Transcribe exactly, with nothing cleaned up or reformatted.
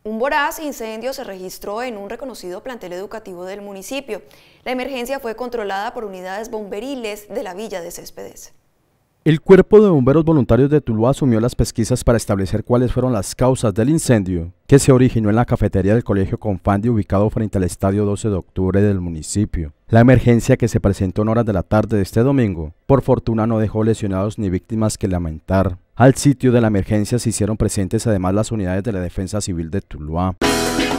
Un voraz incendio se registró en un reconocido plantel educativo del municipio. La emergencia fue controlada por unidades bomberiles de la Villa de Céspedes. El Cuerpo de Bomberos Voluntarios de Tuluá asumió las pesquisas para establecer cuáles fueron las causas del incendio que se originó en la cafetería del Colegio Confandi ubicado frente al Estadio doce de octubre del municipio. La emergencia, que se presentó en horas de la tarde de este domingo, por fortuna no dejó lesionados ni víctimas que lamentar. Al sitio de la emergencia se hicieron presentes además las unidades de la Defensa Civil de Tuluá.